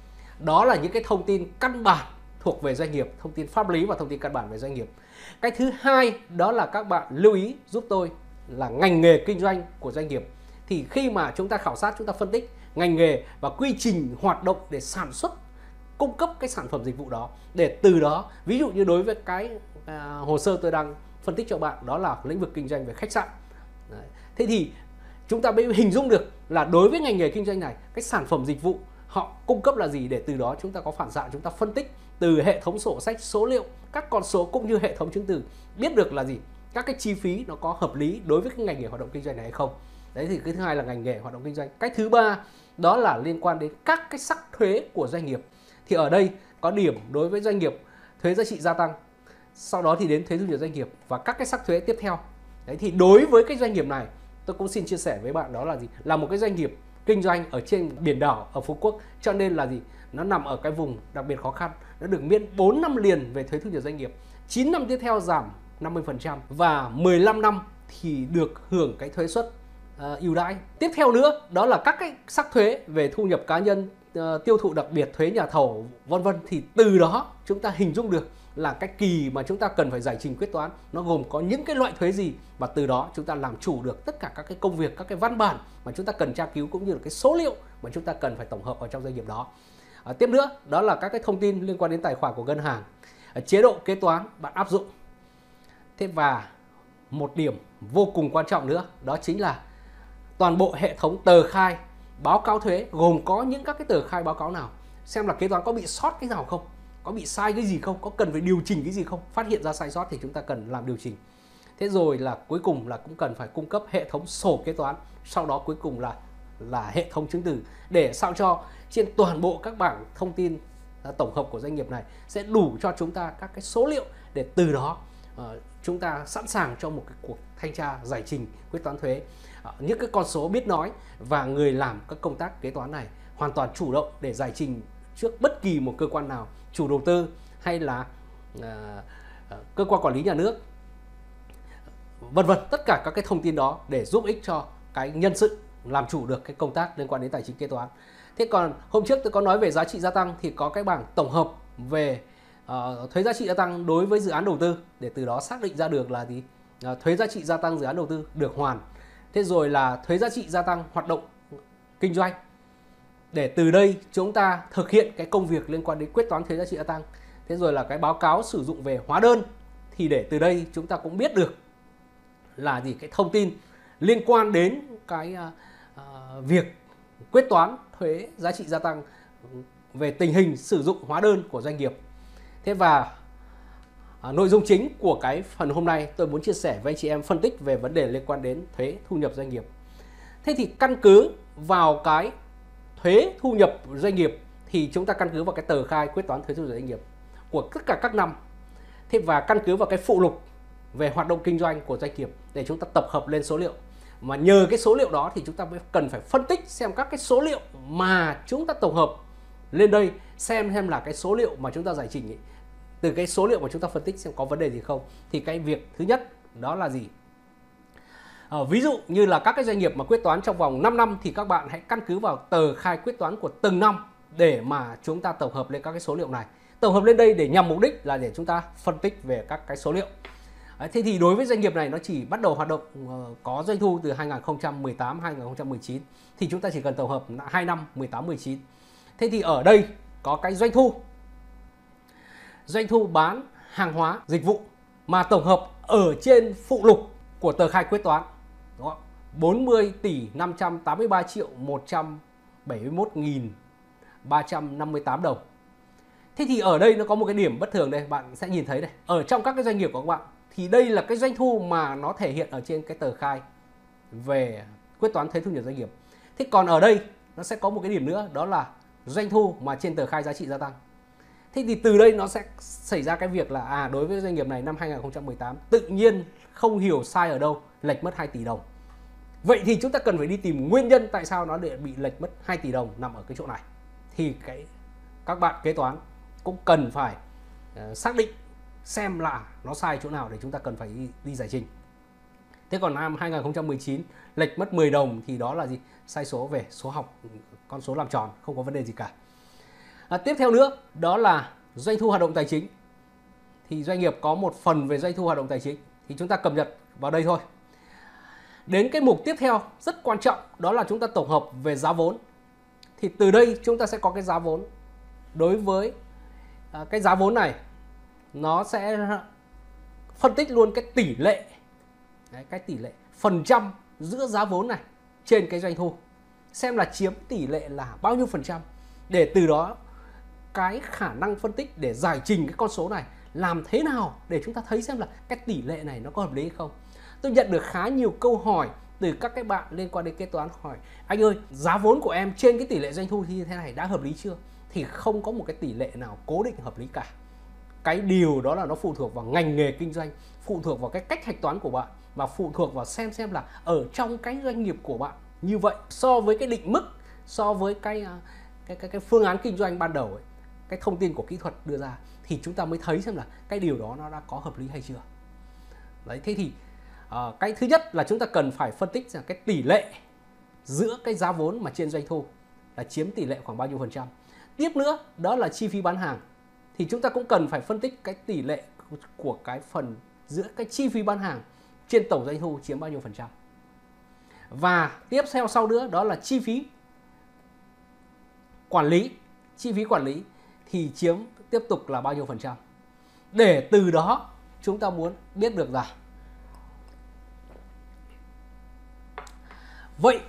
Đó là những cái thông tin căn bản thuộc về doanh nghiệp, thông tin pháp lý và thông tin căn bản về doanh nghiệp. Cái thứ hai đó là các bạn lưu ý giúp tôi là ngành nghề kinh doanh của doanh nghiệp. Thì khi mà chúng ta khảo sát, chúng ta phân tích ngành nghề và quy trình hoạt động để sản xuất, cung cấp cái sản phẩm dịch vụ đó, để từ đó, ví dụ như đối với cái à, hồ sơ tôi đang phân tích cho bạn, đó là lĩnh vực kinh doanh về khách sạn. Đấy. Thế thì chúng ta mới hình dung được là đối với ngành nghề kinh doanh này, cái sản phẩm dịch vụ họ cung cấp là gì, để từ đó chúng ta có phản xạ, chúng ta phân tích từ hệ thống sổ sách, số liệu, các con số cũng như hệ thống chứng từ, biết được là gì, các cái chi phí nó có hợp lý đối với cái ngành nghề hoạt động kinh doanh này hay không. Đấy thì cái thứ hai là ngành nghề hoạt động kinh doanh. Cái thứ ba đó là liên quan đến các cái sắc thuế của doanh nghiệp. Thì ở đây có điểm đối với doanh nghiệp thuế giá trị gia tăng, sau đó thì đến thuế thu nhập doanh nghiệp và các cái sắc thuế tiếp theo. Đấy thì đối với cái doanh nghiệp này, tôi cũng xin chia sẻ với bạn đó là gì, là một cái doanh nghiệp kinh doanh ở trên biển đảo ở Phú Quốc, cho nên là gì, nó nằm ở cái vùng đặc biệt khó khăn, nó được miễn bốn năm liền về thuế thu nhập doanh nghiệp, chín năm tiếp theo giảm năm mươi phần trăm và mười lăm năm thì được hưởng cái thuế suất uh, ưu đãi. Tiếp theo nữa đó là các cái sắc thuế về thu nhập cá nhân, uh, tiêu thụ đặc biệt, thuế nhà thầu, vân vân. Thì từ đó chúng ta hình dung được là cái kỳ mà chúng ta cần phải giải trình quyết toán nó gồm có những cái loại thuế gì, và từ đó chúng ta làm chủ được tất cả các cái công việc, các cái văn bản mà chúng ta cần tra cứu, cũng như là cái số liệu mà chúng ta cần phải tổng hợp ở trong doanh nghiệp đó. À, tiếp nữa đó là các cái thông tin liên quan đến tài khoản của ngân hàng, à, chế độ kế toán bạn áp dụng. Thế và một điểm vô cùng quan trọng nữa, đó chính là toàn bộ hệ thống tờ khai báo cáo thuế gồm có những các cái tờ khai báo cáo nào, xem là kế toán có bị sót cái nào không, có bị sai cái gì không, có cần phải điều chỉnh cái gì không, phát hiện ra sai sót thì chúng ta cần làm điều chỉnh. Thế rồi là cuối cùng là cũng cần phải cung cấp hệ thống sổ kế toán, sau đó cuối cùng là là hệ thống chứng từ, để sao cho trên toàn bộ các bảng thông tin uh, tổng hợp của doanh nghiệp này sẽ đủ cho chúng ta các cái số liệu, để từ đó uh, chúng ta sẵn sàng cho một cái cuộc thanh tra giải trình quyết toán thuế. Uh, những cái con số biết nói và người làm các công tác kế toán này hoàn toàn chủ động để giải trình trước bất kỳ một cơ quan nào, chủ đầu tư hay là uh, uh, cơ quan quản lý nhà nước, vân vân, tất cả các cái thông tin đó để giúp ích cho cái nhân sự làm chủ được cái công tác liên quan đến tài chính kế toán. Thế còn hôm trước tôi có nói về giá trị gia tăng, thì có cái bảng tổng hợp về uh, thuế giá trị gia tăng đối với dự án đầu tư, để từ đó xác định ra được là gì, uh, thuế giá trị gia tăng dự án đầu tư được hoàn. Thế rồi là thuế giá trị gia tăng hoạt động kinh doanh, để từ đây chúng ta thực hiện cái công việc liên quan đến quyết toán thuế giá trị gia tăng. Thế rồi là cái báo cáo sử dụng về hóa đơn, thì để từ đây chúng ta cũng biết được là gì, cái thông tin liên quan đến cái uh, uh, việc quyết toán thuế giá trị gia tăng về tình hình sử dụng hóa đơn của doanh nghiệp. Thế và uh, nội dung chính của cái phần hôm nay tôi muốn chia sẻ với anh chị em phân tích về vấn đề liên quan đến thuế thu nhập doanh nghiệp. Thế thì căn cứ vào cái thuế thu nhập doanh nghiệp thì chúng ta căn cứ vào cái tờ khai quyết toán thuế thu nhập doanh nghiệp của tất cả các năm. Thế và căn cứ vào cái phụ lục về hoạt động kinh doanh của doanh nghiệp để chúng ta tập hợp lên số liệu. Mà nhờ cái số liệu đó thì chúng ta mới cần phải phân tích xem các cái số liệu mà chúng ta tổng hợp lên đây, xem xem là cái số liệu mà chúng ta giải trình ấy, từ cái số liệu mà chúng ta phân tích xem có vấn đề gì không. Thì cái việc thứ nhất đó là gì? À, ví dụ như là các cái doanh nghiệp mà quyết toán trong vòng năm năm thì các bạn hãy căn cứ vào tờ khai quyết toán của từng năm để mà chúng ta tổng hợp lên các cái số liệu này. Tổng hợp lên đây để nhằm mục đích là để chúng ta phân tích về các cái số liệu. Đấy, thế thì đối với doanh nghiệp này nó chỉ bắt đầu hoạt động uh, có doanh thu từ hai nghìn không trăm mười tám hai nghìn không trăm mười chín, thì chúng ta chỉ cần tổng hợp hai năm mười tám mười chín. Thế thì ở đây có cái doanh thu doanh thu bán hàng hóa dịch vụ mà tổng hợp ở trên phụ lục của tờ khai quyết toán, đúng không? bốn mươi tỷ năm trăm tám mươi ba triệu một trăm bảy mươi mốt nghìn ba trăm năm mươi tám đồng. Thế thì ở đây nó có một cái điểm bất thường đây, bạn sẽ nhìn thấy đây. Ở trong các cái doanh nghiệp của các bạn thì đây là cái doanh thu mà nó thể hiện ở trên cái tờ khai về quyết toán thuế thu nhập doanh nghiệp. Thế còn ở đây nó sẽ có một cái điểm nữa, đó là doanh thu mà trên tờ khai giá trị gia tăng. Thế Thế thì từ đây nó sẽ xảy ra cái việc là à đối với doanh nghiệp này năm hai nghìn không trăm mười tám tự nhiên không hiểu sai ở đâu, lệch mất hai tỷ đồng. Vậy thì chúng ta cần phải đi tìm nguyên nhân tại sao nó để bị lệch mất hai tỷ đồng nằm ở cái chỗ này. Thì cái các bạn kế toán cũng cần phải uh, xác định xem là nó sai chỗ nào để chúng ta cần phải đi, đi giải trình. Thế còn năm hai nghìn không trăm mười chín lệch mất mười đồng thì đó là gì? Sai số về số học, con số làm tròn, không có vấn đề gì cả. À, tiếp theo nữa đó là doanh thu hoạt động tài chính. Thì doanh nghiệp có một phần về doanh thu hoạt động tài chính thì chúng ta cập nhật vào đây thôi. Đến cái mục tiếp theo rất quan trọng đó là chúng ta tổng hợp về giá vốn. Thì từ đây chúng ta sẽ có cái giá vốn. Đối với à, cái giá vốn này nó sẽ phân tích luôn cái tỷ lệ, đấy, cái tỷ lệ phần trăm giữa giá vốn này trên cái doanh thu, xem là chiếm tỷ lệ là bao nhiêu phần trăm, để từ đó cái khả năng phân tích để giải trình cái con số này làm thế nào để chúng ta thấy xem là cái tỷ lệ này nó có hợp lý hay không. Tôi nhận được khá nhiều câu hỏi từ các cái bạn liên quan đến kế toán hỏi: anh ơi, giá vốn của em trên cái tỷ lệ doanh thu như thế này đã hợp lý chưa? Thì không có một cái tỷ lệ nào cố định hợp lý cả. Cái điều đó là nó phụ thuộc vào ngành nghề kinh doanh, phụ thuộc vào cái cách hạch toán của bạn, và phụ thuộc vào xem xem là ở trong cái doanh nghiệp của bạn như vậy so với cái định mức, so với cái cái cái, cái phương án kinh doanh ban đầu ấy, cái thông tin của kỹ thuật đưa ra, thì chúng ta mới thấy xem là cái điều đó nó đã có hợp lý hay chưa. Đấy, thế thì uh, cái thứ nhất là chúng ta cần phải phân tích rằng cái tỷ lệ giữa cái giá vốn mà trên doanh thu là chiếm tỷ lệ khoảng bao nhiêu phần trăm. Tiếp nữa đó là chi phí bán hàng, thì chúng ta cũng cần phải phân tích cái tỷ lệ của cái phần giữa cái chi phí bán hàng trên tổng doanh thu chiếm bao nhiêu phần trăm. Và tiếp theo sau nữa đó là chi phí quản lý. Chi phí quản lý thì chiếm tiếp tục là bao nhiêu phần trăm. Để từ đó chúng ta muốn biết được rằng vậy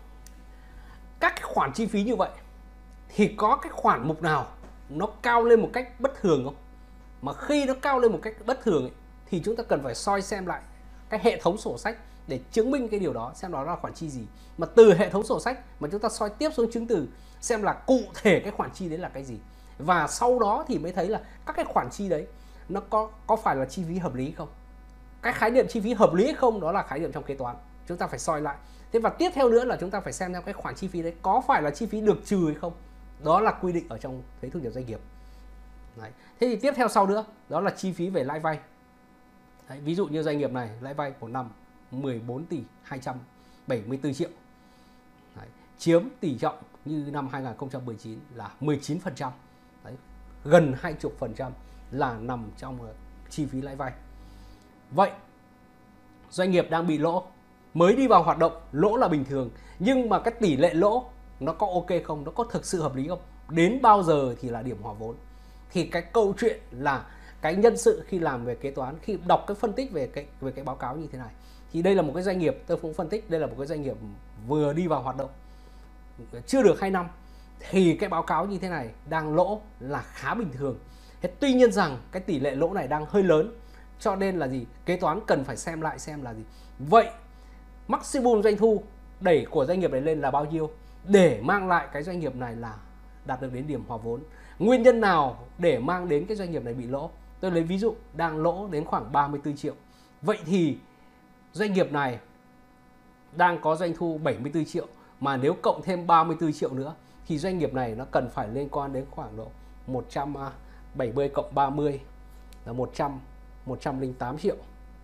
các cái khoản chi phí như vậy thì có cái khoản mục nào nó cao lên một cách bất thường không? Mà khi nó cao lên một cách bất thường ấy, thì chúng ta cần phải soi xem lại cái hệ thống sổ sách để chứng minh cái điều đó, xem đó là khoản chi gì. Mà từ hệ thống sổ sách mà chúng ta soi tiếp xuống chứng từ xem là cụ thể cái khoản chi đấy là cái gì. Và sau đó thì mới thấy là các cái khoản chi đấy nó có có phải là chi phí hợp lý không? Cái khái niệm chi phí hợp lý hay không đó là khái niệm trong kế toán, chúng ta phải soi lại. Thế và tiếp theo nữa là chúng ta phải xem xem cái khoản chi phí đấy có phải là chi phí được trừ hay không. Đó là quy định ở trong thuế thu nhập doanh nghiệp. Đấy. Thế thì tiếp theo sau nữa đó là chi phí về lãi vay. Đấy, ví dụ như doanh nghiệp này lãi vay một năm mười bốn tỷ hai trăm bảy mươi tư triệu. Đấy, chiếm tỷ trọng như năm hai nghìn không trăm mười chín là mười chín phần trăm. Đấy, gần hai mươi phần trăm là nằm trong chi phí lãi vay. Vậy doanh nghiệp đang bị lỗ, mới đi vào hoạt động, lỗ là bình thường, nhưng mà cái tỷ lệ lỗ nó có ok không, nó có thực sự hợp lý không, đến bao giờ thì là điểm hòa vốn. Thì cái câu chuyện là cái nhân sự khi làm về kế toán, khi đọc cái phân tích về cái về cái báo cáo như thế này, thì đây là một cái doanh nghiệp, tôi cũng phân tích đây là một cái doanh nghiệp vừa đi vào hoạt động chưa được hai năm, thì cái báo cáo như thế này đang lỗ là khá bình thường. Thế tuy nhiên rằng cái tỷ lệ lỗ này đang hơi lớn, cho nên là gì, kế toán cần phải xem lại xem là gì, vậy maximum doanh thu đẩy của doanh nghiệp này lên là bao nhiêu để mang lại cái doanh nghiệp này là đạt được đến điểm hòa vốn. Nguyên nhân nào để mang đến cái doanh nghiệp này bị lỗ? Tôi lấy ví dụ đang lỗ đến khoảng ba mươi tư triệu. Vậy thì doanh nghiệp này đang có doanh thu bảy mươi tư triệu, mà nếu cộng thêm ba mươi tư triệu nữa thì doanh nghiệp này nó cần phải liên quan đến khoảng độ một trăm bảy mươi cộng ba mươi là một trăm, một trăm lẻ tám triệu,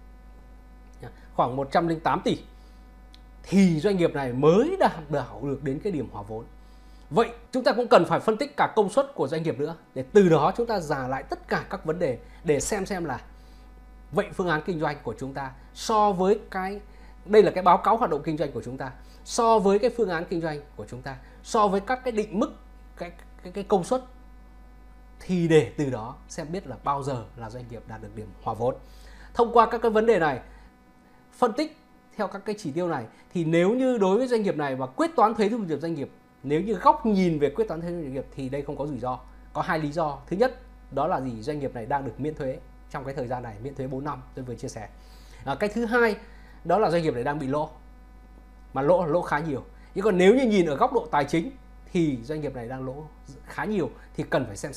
khoảng một trăm lẻ tám tỷ, thì doanh nghiệp này mới đạt được đến cái điểm hòa vốn. Vậy chúng ta cũng cần phải phân tích cả công suất của doanh nghiệp nữa, để từ đó chúng ta giả lại tất cả các vấn đề để xem xem là vậy phương án kinh doanh của chúng ta so với cái, đây là cái báo cáo hoạt động kinh doanh của chúng ta, so với cái phương án kinh doanh của chúng ta, so với các cái định mức, cái, cái, cái công suất, thì để từ đó xem biết là bao giờ là doanh nghiệp đạt được điểm hòa vốn. Thông qua các cái vấn đề này, phân tích theo các cái chỉ tiêu này, thì nếu như đối với doanh nghiệp này và quyết toán thuế thu nhập doanh nghiệp, nếu như góc nhìn về quyết toán thuế thu nhập doanh nghiệp thì đây không có rủi ro. Có hai lý do. Thứ nhất đó là gì, doanh nghiệp này đang được miễn thuế trong cái thời gian này, miễn thuế bốn năm tôi vừa chia sẻ. À, cái thứ hai đó là doanh nghiệp này đang bị lỗ, mà lỗ lỗ khá nhiều. Nhưng còn nếu như nhìn ở góc độ tài chính thì doanh nghiệp này đang lỗ khá nhiều, thì cần phải xem xét lại.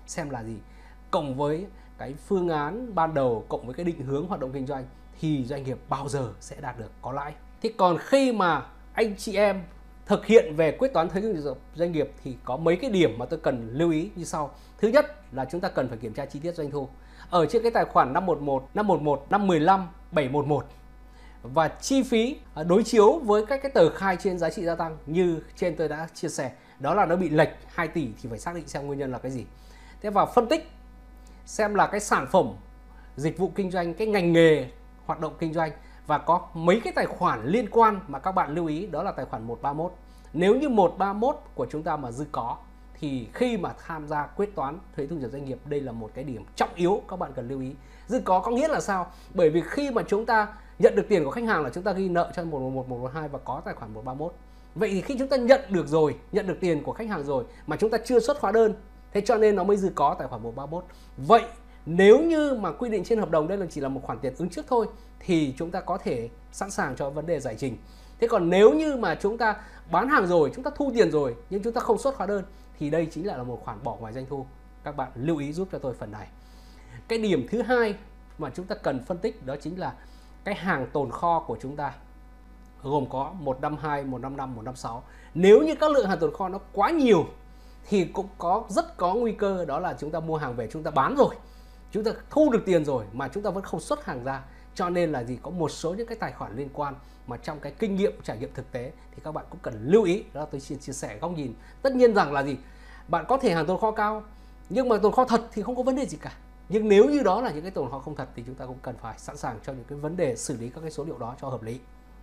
xem là gì, cộng với cái phương án ban đầu, cộng với cái định hướng hoạt động kinh doanh thì doanh nghiệp bao giờ sẽ đạt được có lãi. Thế còn khi mà anh chị em thực hiện về quyết toán thuế thu nhập doanh nghiệp thì có mấy cái điểm mà tôi cần lưu ý như sau. Thứ nhất là chúng ta cần phải kiểm tra chi tiết doanh thu ở trên cái tài khoản năm một một, năm một một, năm mười lăm, bảy một một, và chi phí đối chiếu với các cái tờ khai trên giá trị gia tăng như trên tôi đã chia sẻ, đó là nó bị lệch hai tỷ thì phải xác định xem nguyên nhân là cái gì. Thế và phân tích xem là cái sản phẩm, dịch vụ kinh doanh, cái ngành nghề hoạt động kinh doanh và có mấy cái tài khoản liên quan mà các bạn lưu ý, đó là tài khoản một ba mốt. Nếu như một ba mốt của chúng ta mà dư có thì khi mà tham gia quyết toán thuế thu nhập doanh nghiệp, đây là một cái điểm trọng yếu các bạn cần lưu ý. Dư có có nghĩa là sao? Bởi vì khi mà chúng ta nhận được tiền của khách hàng là chúng ta ghi nợ cho một một một, một một hai và có tài khoản một ba mốt. Vậy thì khi chúng ta nhận được rồi, nhận được tiền của khách hàng rồi mà chúng ta chưa xuất hóa đơn, thế cho nên nó mới dư có tài khoản một ba mốt. Vậy nếu như mà quy định trên hợp đồng đây là chỉ là một khoản tiền ứng trước thôi thì chúng ta có thể sẵn sàng cho vấn đề giải trình. Thế còn nếu như mà chúng ta bán hàng rồi, chúng ta thu tiền rồi nhưng chúng ta không xuất hóa đơn thì đây chính là một khoản bỏ ngoài doanh thu. Các bạn lưu ý giúp cho tôi phần này. Cái điểm thứ hai mà chúng ta cần phân tích đó chính là cái hàng tồn kho của chúng ta gồm có một năm hai, một năm năm, một năm sáu. Nếu như các lượng hàng tồn kho nó quá nhiều thì cũng có rất có nguy cơ đó là chúng ta mua hàng về, chúng ta bán rồi, chúng ta thu được tiền rồi mà chúng ta vẫn không xuất hàng ra. Cho nên là gì, có một số những cái tài khoản liên quan mà trong cái kinh nghiệm trải nghiệm thực tế thì các bạn cũng cần lưu ý. Đó là tôi xin chia sẻ góc nhìn. Tất nhiên rằng là gì, bạn có thể hàng tồn kho cao nhưng mà tồn kho thật thì không có vấn đề gì cả. Nhưng nếu như đó là những cái tồn kho không thật thì chúng ta cũng cần phải sẵn sàng cho những cái vấn đề xử lý các cái số liệu đó cho hợp lý.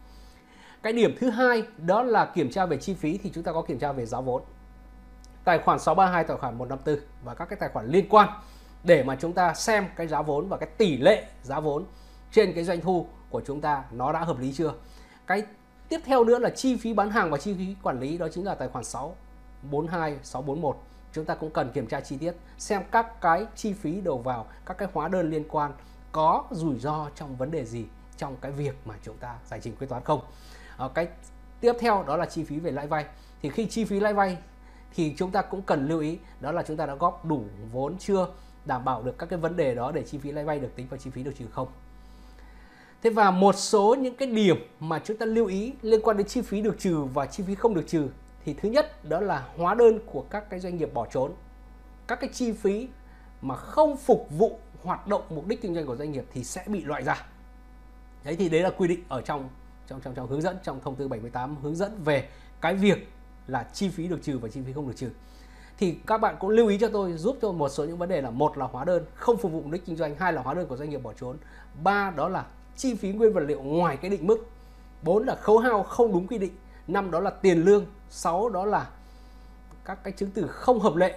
Cái điểm thứ hai đó là kiểm tra về chi phí thì chúng ta có kiểm tra về giá vốn. Tài khoản sáu ba hai, tài khoản một năm tư và các cái tài khoản liên quan để mà chúng ta xem cái giá vốn và cái tỷ lệ giá vốn trên cái doanh thu của chúng ta nó đã hợp lý chưa. Cái tiếp theo nữa là chi phí bán hàng và chi phí quản lý, đó chính là tài khoản sáu bốn hai, sáu bốn một. Chúng ta cũng cần kiểm tra chi tiết xem các cái chi phí đầu vào, các cái hóa đơn liên quan có rủi ro trong vấn đề gì trong cái việc mà chúng ta giải trình quyết toán không. À, cái tiếp theo đó là chi phí về lãi vay. Thì khi chi phí lãi vay thì chúng ta cũng cần lưu ý đó là chúng ta đã góp đủ vốn chưa, đảm bảo được các cái vấn đề đó để chi phí lãi vay được tính vào chi phí được trừ không. Thế và một số những cái điểm mà chúng ta lưu ý liên quan đến chi phí được trừ và chi phí không được trừ thì thứ nhất đó là hóa đơn của các cái doanh nghiệp bỏ trốn, các cái chi phí mà không phục vụ hoạt động mục đích kinh doanh của doanh nghiệp thì sẽ bị loại ra. Đấy thì đấy là quy định ở trong trong trong trong hướng dẫn, trong thông tư bảy mươi tám hướng dẫn về cái việc là chi phí được trừ và chi phí không được trừ. Thì các bạn cũng lưu ý cho tôi giúp cho một số những vấn đề là một là hóa đơn không phục vụ mục đích kinh doanh, hai là hóa đơn của doanh nghiệp bỏ trốn, ba đó là chi phí nguyên vật liệu ngoài cái định mức, bốn là khấu hao không đúng quy định, năm đó là tiền lương, sáu đó là các cái chứng từ không hợp lệ,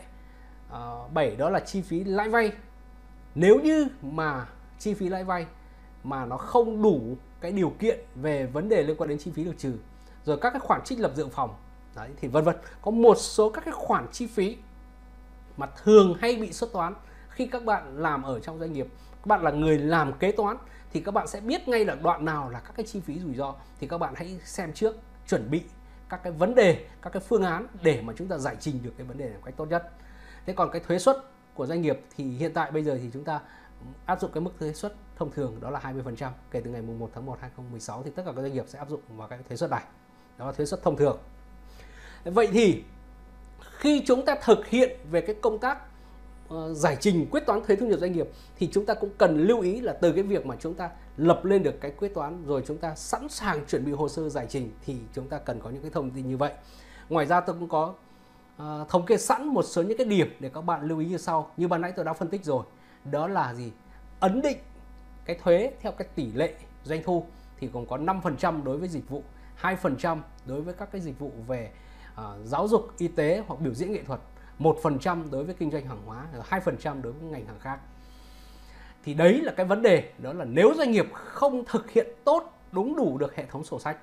bảy đó là chi phí lãi vay. Nếu như mà chi phí lãi vay mà nó không đủ cái điều kiện về vấn đề liên quan đến chi phí được trừ, rồi các cái khoản trích lập dự phòng, đấy thì vân vân, có một số các cái khoản chi phí mà thường hay bị xuất toán khi các bạn làm ở trong doanh nghiệp. Các bạn là người làm kế toán thì các bạn sẽ biết ngay là đoạn nào là các cái chi phí rủi ro, thì các bạn hãy xem trước, chuẩn bị các cái vấn đề, các cái phương án để mà chúng ta giải trình được cái vấn đề này một cách tốt nhất. Thế còn cái thuế suất của doanh nghiệp thì hiện tại bây giờ thì chúng ta áp dụng cái mức thuế suất thông thường đó là hai mươi phần trăm kể từ ngày mùng một tháng một năm hai nghìn không trăm mười sáu, thì tất cả các doanh nghiệp sẽ áp dụng vào cái thuế suất này. Đó là thuế suất thông thường. Vậy thì khi chúng ta thực hiện về cái công tác uh, giải trình quyết toán thuế thu nhập doanh nghiệp thì chúng ta cũng cần lưu ý là từ cái việc mà chúng ta lập lên được cái quyết toán rồi chúng ta sẵn sàng chuẩn bị hồ sơ giải trình thì chúng ta cần có những cái thông tin như vậy. Ngoài ra tôi cũng có uh, thống kê sẵn một số những cái điểm để các bạn lưu ý như sau. Như ban nãy tôi đã phân tích rồi, đó là gì? Ấn định cái thuế theo cái tỷ lệ doanh thu thì còn có năm phần trăm đối với dịch vụ, hai phần trăm đối với các cái dịch vụ về uh, giáo dục, y tế hoặc biểu diễn nghệ thuật, một phần trăm đối với kinh doanh hàng hóa, hai phần trăm đối với ngành hàng khác. Thì đấy là cái vấn đề, đó là nếu doanh nghiệp không thực hiện tốt, đúng đủ được hệ thống sổ sách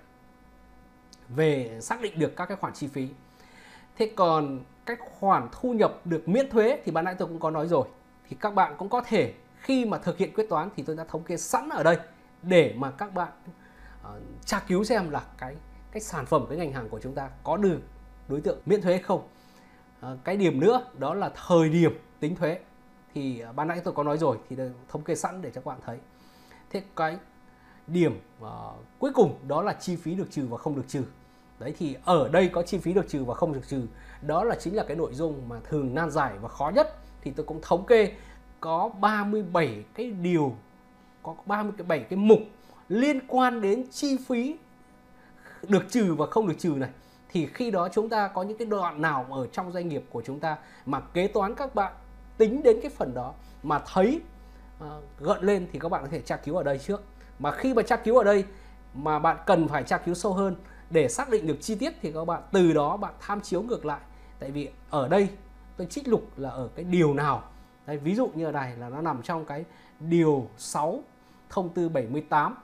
về xác định được các cái khoản chi phí. Thế còn cái khoản thu nhập được miễn thuế thì ban nãy tôi cũng có nói rồi. Thì các bạn cũng có thể khi mà thực hiện quyết toán thì tôi đã thống kê sẵn ở đây để mà các bạn uh, tra cứu xem là cái cái sản phẩm, cái ngành hàng của chúng ta có được đối tượng miễn thuế không. Uh, cái điểm nữa đó là thời điểm tính thuế. Thì ban nãy tôi có nói rồi, thì thống kê sẵn để cho các bạn thấy. Thế cái điểm uh, cuối cùng đó là chi phí được trừ và không được trừ. Đấy, thì ở đây có chi phí được trừ và không được trừ. Đó là chính là cái nội dung mà thường nan giải và khó nhất. Thì tôi cũng thống kê có ba mươi bảy cái điều, có ba mươi bảy cái mục liên quan đến chi phí được trừ và không được trừ này. Thì khi đó chúng ta có những cái đoạn nào ở trong doanh nghiệp của chúng ta mà kế toán các bạn tính đến cái phần đó mà thấy uh, gợn lên thì các bạn có thể tra cứu ở đây trước. Mà khi mà tra cứu ở đây mà bạn cần phải tra cứu sâu hơn để xác định được chi tiết thì các bạn từ đó bạn tham chiếu ngược lại. Tại vì ở đây tôi trích lục là ở cái điều nào. Đây, ví dụ như ở này là nó nằm trong cái điều sáu thông tư bảy mươi tám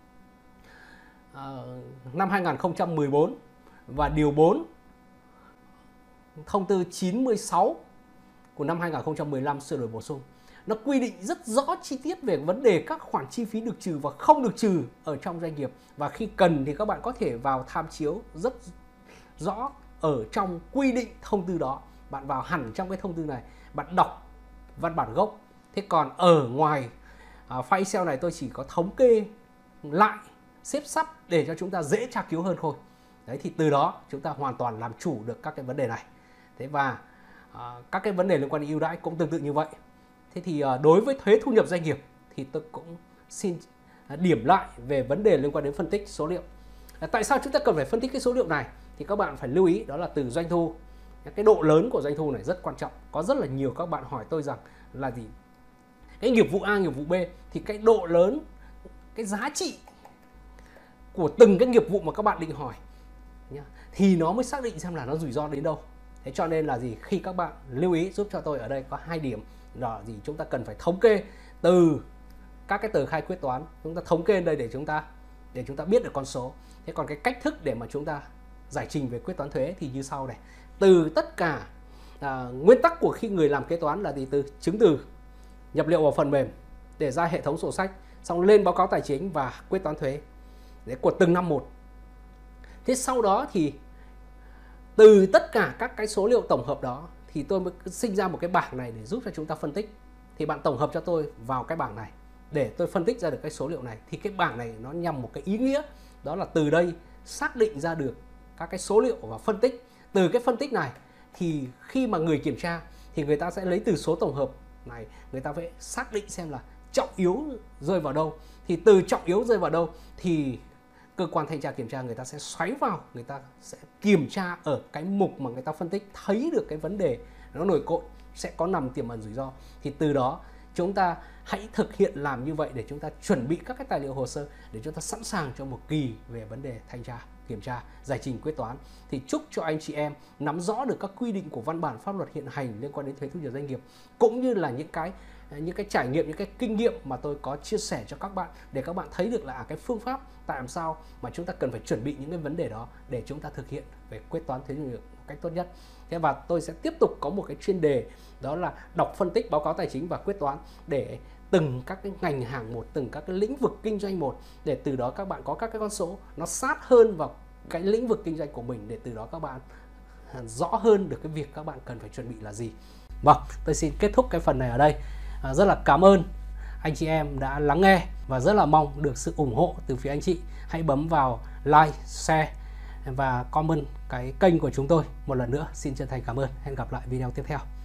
uh, năm hai nghìn không trăm mười bốn và điều bốn thông tư chín mươi sáu của năm hai nghìn không trăm mười lăm sửa đổi bổ sung. Nó quy định rất rõ chi tiết về vấn đề các khoản chi phí được trừ và không được trừ ở trong doanh nghiệp. Và khi cần thì các bạn có thể vào tham chiếu rất rõ ở trong quy định thông tư đó. Bạn vào hẳn trong cái thông tư này, bạn đọc văn bản gốc. Thế còn ở ngoài uh, file Excel này tôi chỉ có thống kê lại, xếp sắp để cho chúng ta dễ tra cứu hơn thôi. Đấy, thì từ đó chúng ta hoàn toàn làm chủ được các cái vấn đề này. Thế và uh, các cái vấn đề liên quan đến ưu đãi cũng tương tự như vậy. Thế thì uh, đối với thuế thu nhập doanh nghiệp thì tôi cũng xin uh, điểm lại về vấn đề liên quan đến phân tích số liệu. Uh, tại sao chúng ta cần phải phân tích cái số liệu này? Thì các bạn phải lưu ý đó là từ doanh thu. Cái độ lớn của doanh thu này rất quan trọng. Có rất là nhiều các bạn hỏi tôi rằng là gì? Cái nghiệp vụ A, nghiệp vụ B thì cái độ lớn, cái giá trị của từng cái nghiệp vụ mà các bạn định hỏi nhá, thì nó mới xác định xem là nó rủi ro đến đâu. Thế cho nên là gì? Khi các bạn lưu ý giúp cho tôi ở đây có hai điểm là gì? Chúng ta cần phải thống kê từ các cái tờ khai quyết toán, chúng ta thống kê lên đây để chúng ta để chúng ta biết được con số. Thế còn cái cách thức để mà chúng ta giải trình về quyết toán thuế thì như sau này. Từ tất cả à, nguyên tắc của khi người làm kế toán là gì? Từ chứng từ, nhập liệu vào phần mềm để ra hệ thống sổ sách, xong lên báo cáo tài chính và quyết toán thuế để của từng năm một. Thế sau đó thì từ tất cả các cái số liệu tổng hợp đó thì tôi mới sinh ra một cái bảng này để giúp cho chúng ta phân tích. Thì bạn tổng hợp cho tôi vào cái bảng này để tôi phân tích ra được cái số liệu này. Thì cái bảng này nó nhằm một cái ý nghĩa, đó là từ đây xác định ra được các cái số liệu và phân tích. Từ cái phân tích này thì khi mà người kiểm tra thì người ta sẽ lấy từ số tổng hợp này, người ta phải xác định xem là trọng yếu rơi vào đâu. Thì từ trọng yếu rơi vào đâu thì cơ quan thanh tra kiểm tra người ta sẽ xoáy vào, người ta sẽ kiểm tra ở cái mục mà người ta phân tích, thấy được cái vấn đề nó nổi cộm sẽ có nằm tiềm ẩn rủi ro. Thì từ đó chúng ta hãy thực hiện làm như vậy để chúng ta chuẩn bị các cái tài liệu hồ sơ để chúng ta sẵn sàng cho một kỳ về vấn đề thanh tra, kiểm tra, giải trình quyết toán. Thì chúc cho anh chị em nắm rõ được các quy định của văn bản pháp luật hiện hành liên quan đến thuế thu nhập doanh nghiệp, cũng như là những cái những cái trải nghiệm, những cái kinh nghiệm mà tôi có chia sẻ cho các bạn để các bạn thấy được là cái phương pháp tại làm sao mà chúng ta cần phải chuẩn bị những cái vấn đề đó để chúng ta thực hiện về quyết toán thuế thu nhập một cách tốt nhất. Thế và tôi sẽ tiếp tục có một cái chuyên đề đó là đọc, phân tích báo cáo tài chính và quyết toán để từng các cái ngành hàng một, từng các cái lĩnh vực kinh doanh một, để từ đó các bạn có các cái con số nó sát hơn vào cái lĩnh vực kinh doanh của mình, để từ đó các bạn rõ hơn được cái việc các bạn cần phải chuẩn bị là gì. Vâng, tôi xin kết thúc cái phần này ở đây. À, rất là cảm ơn anh chị em đã lắng nghe và rất là mong được sự ủng hộ từ phía anh chị. Hãy bấm vào like, share và comment cái kênh của chúng tôi. Một lần nữa xin chân thành cảm ơn. Hẹn gặp lại video tiếp theo.